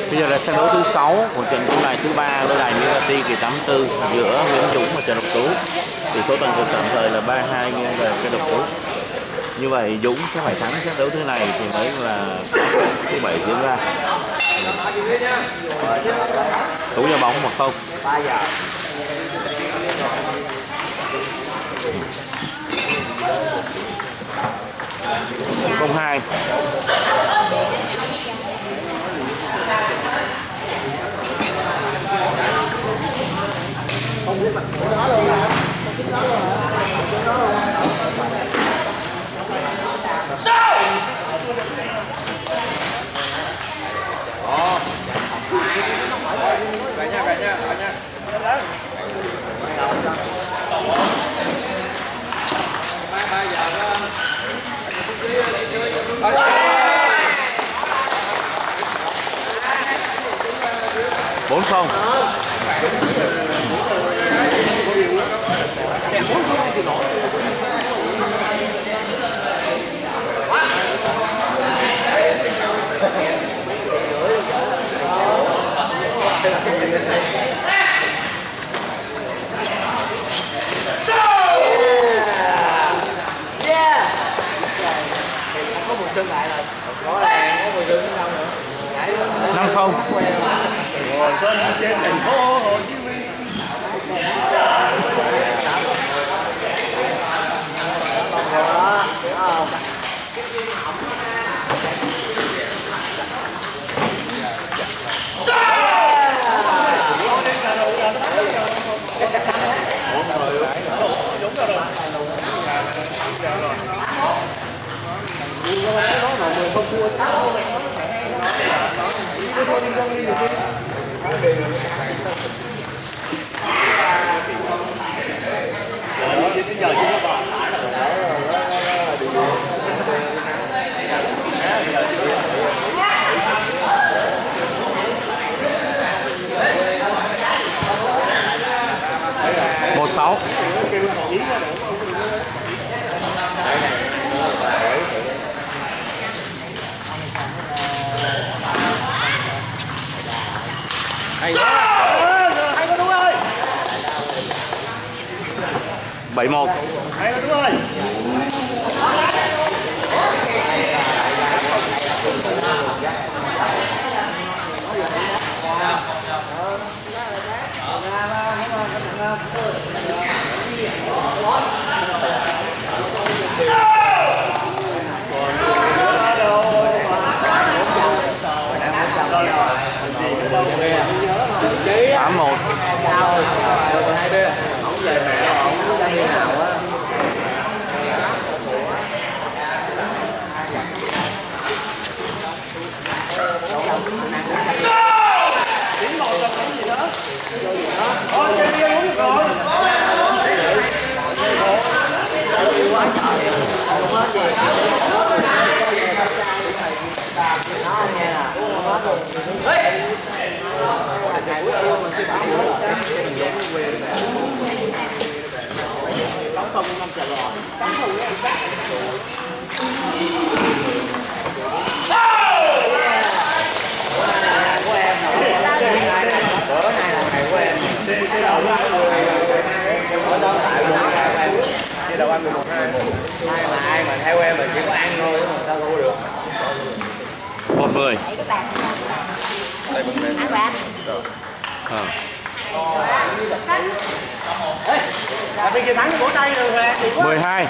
Bây giờ là trận đấu thứ 6 của trận đấu này, thứ 3 với đài Mirati kỳ 84 giữa Nguyễn Dũng và Trần Độc Tú. Tỷ số toàn cuộc tạm thời là 3-2 nghiêng về Trần Độc Tú. Như vậy Dũng sẽ phải thắng trận đấu thứ này thì mới là thứ 7 diễn ra. Tú ra bóng 1-0. Không hai. Không biết mặt của nó luôn hả? Không biết nó luôn hả? Không nó luôn hả? Về nha, về nha, về nha. 3 giờ đó. 4-0. Có một sân lại rồi. Có là có 10 sân đến đâu nữa. 5-0. Mùa xuân trên thành phố Hồ Chí Minh. Một sáu. Hay quá. Hay quá đúng ơi. 7-1. Hay quá đúng ơi. Tám một. Không về mẹ không ra đi nào á. Điểm 1 là cái gì đó? Ôi chơi đi uống được rồi. Quá trời. Không hết gì. Nó nghe là hết luôn. Không năm chờ rồi. Của em bữa nay là ngày của em. Cái đầu đó ở đó tại cái đầu ăn 11 2. Ai mà theo em là chỉ có ăn thôi mà sao thua được. 1-10. Đây bật lên. Là bên kia thắng cái vỗ tay rồi về. 12.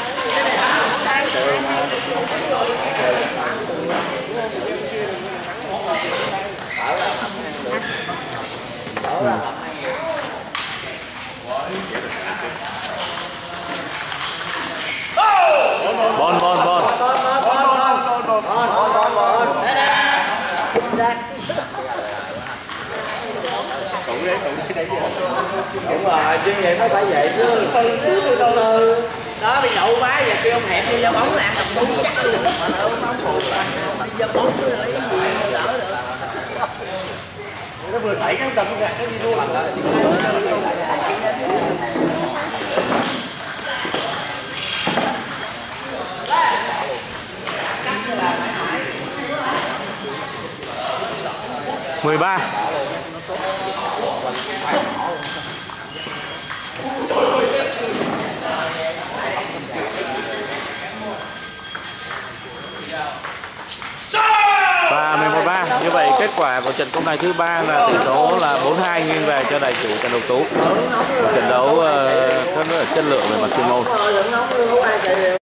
Bon. Đúng rồi, chuyên nghiệp nó phải vậy chứ. Từ đó bị nhậu quá giờ kêu ông hẹp đi ra bóng là tập đúng chắc luôn. Mà nó bóng hồn đi ra bóng cứ lấy gì đỡ được. Nó vừa đẩy cái tầm gạt cái đi luôn. 13. Và 11-3. Như vậy kết quả của trận công tài thứ 3 là tỷ số là 4-2 nghiêng về cho đại chủ Trần Độc Tú. Trận đấu rất là chất lượng về mặt chuyên môn.